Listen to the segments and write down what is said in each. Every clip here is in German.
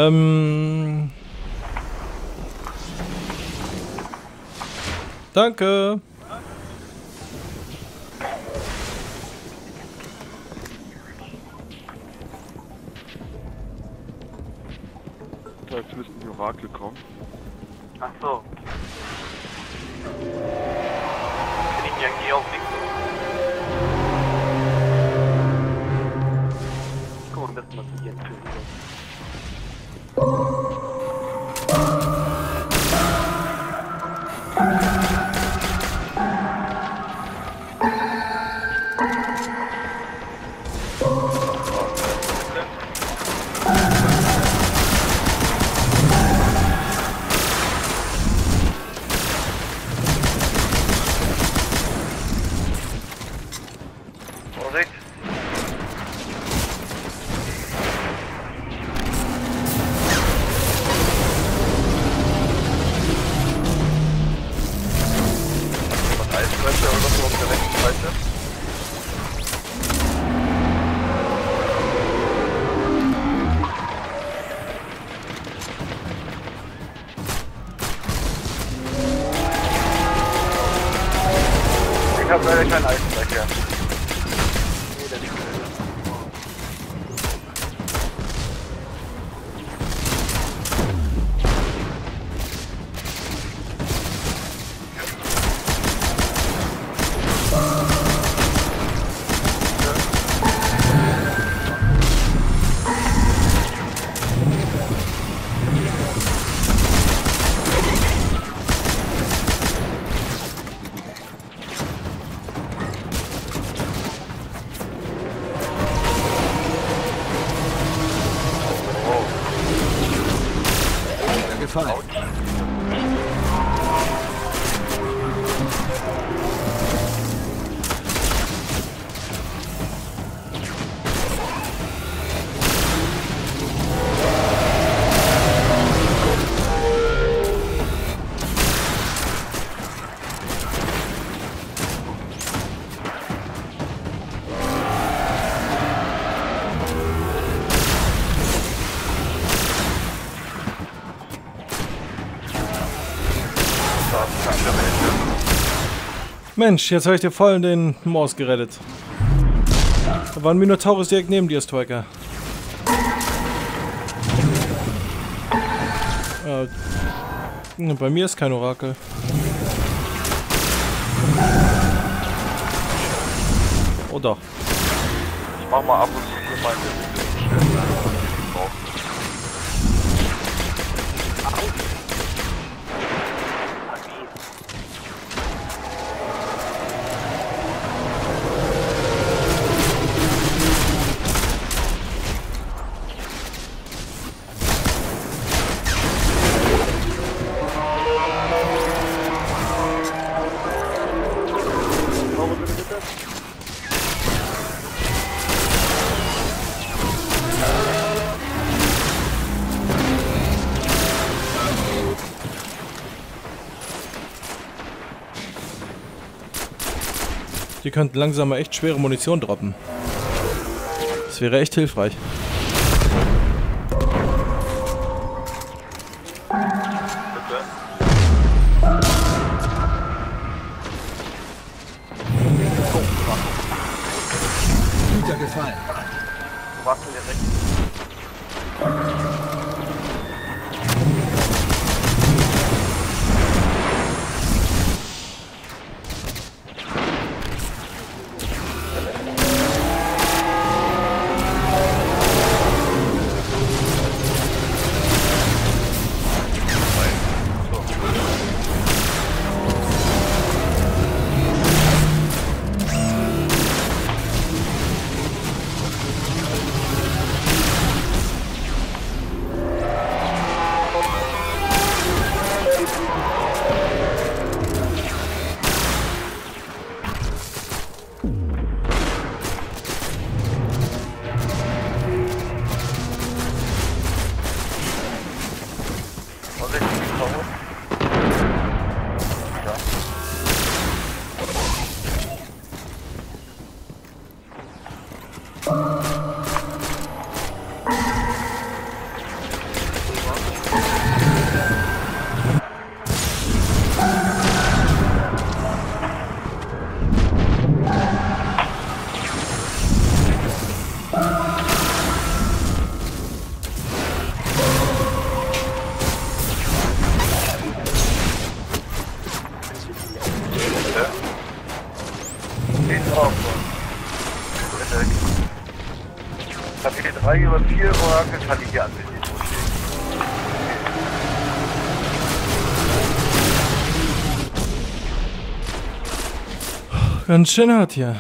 Danke. Jetzt müssten die Orakel kommen. Ach so. Bin ich ja eh auf nichts. Guck mal, am besten mal zu dir entführen. Vorsicht. Was Eisbrecher oder so auf der rechten Seite? Ich habe leider keinen Eisbrecher. Nee, der liegt drin. Gefallen. Mensch, jetzt habe ich dir voll den Morse gerettet. Da war ein Minotaurus direkt neben dir, Striker. Bei mir ist kein Orakel. Oh doch. Ich mach mal ab und zu meine Die könnten langsam mal echt schwere Munition droppen. Das wäre echt hilfreich. Guter gefallen. Du warst in der rechten. Den drauf. Kapitel 3 über 4 Orakel kann ich hier anbieten. Ganz schön hart hier.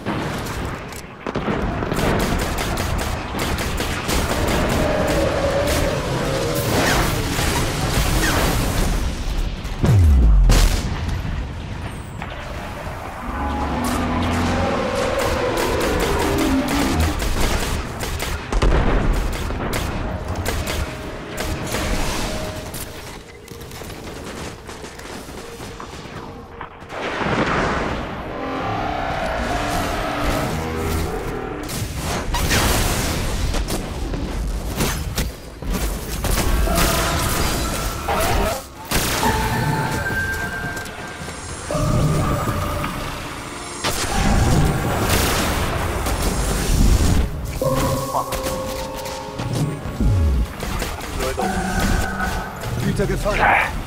Güter gefallen.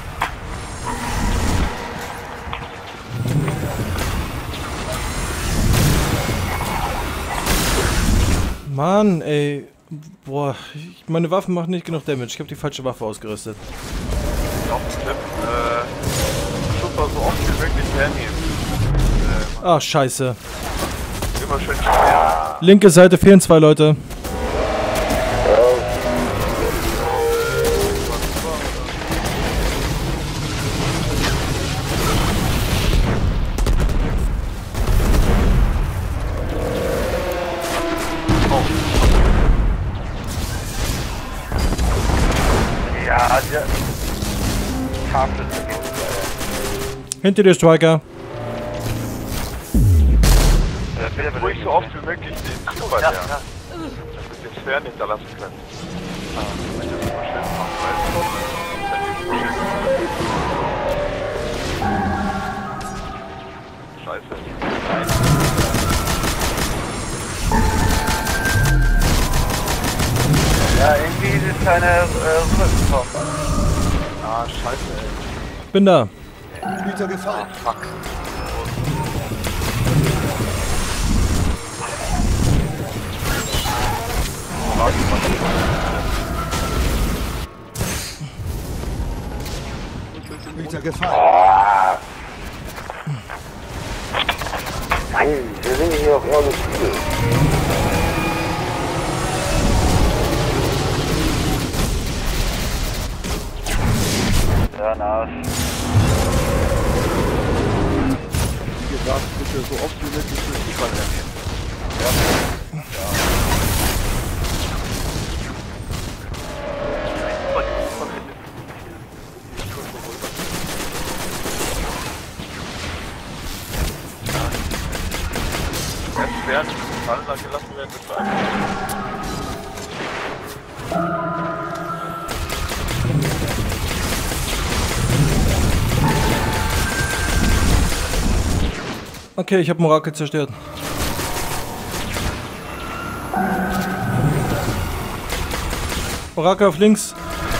Mann, ey. Boah, meine Waffen machen nicht genug Damage. Ich habe die falsche Waffe ausgerüstet. Auch ein Tipp, super so oft wie möglich hernehmen. Ach, scheiße. Immer schön schwer. Linke Seite fehlen 2 Leute. Ja, der Tafel ist Hinter dir, Striker. bitte ruhig so oft wie möglich den Super, ja. Dass wir den Sphären hinterlassen können. Wenn das immer schön machen, Scheiße. Ja, irgendwie ist es keine rübergekommen. Ah, scheiße, ey. Bin da. Güter gefallen. Fuck. Güter gefallen. Nein, wir sind hier auf eure Ziele. Ja, Arsch. Wie gesagt, bitte so oft wie möglich den Super hernehmen. Ja. Während die Fallen dann gelassen werden, ist Okay, ich habe Orakel zerstört. Orakel auf links.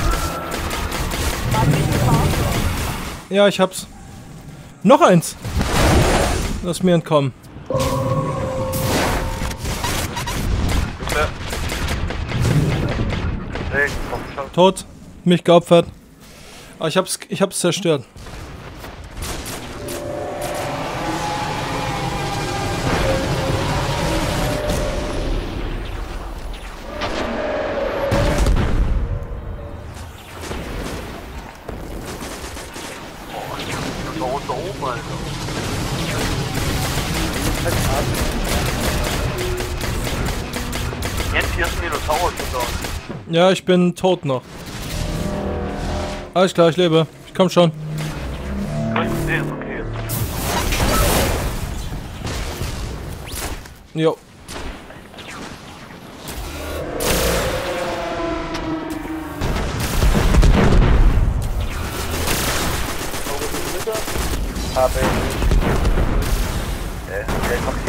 Ja, ich hab's. Noch eins. Lass mir entkommen. Tot. Mich geopfert. Aber ich hab's zerstört. Da oben, Alter. Jetzt hier ist ein Minotaurus hinter uns. Ja, ich bin tot noch. Alles klar, ich lebe. Ich komm schon. Nee, ist okay. Jo. Habe ich. Der kommt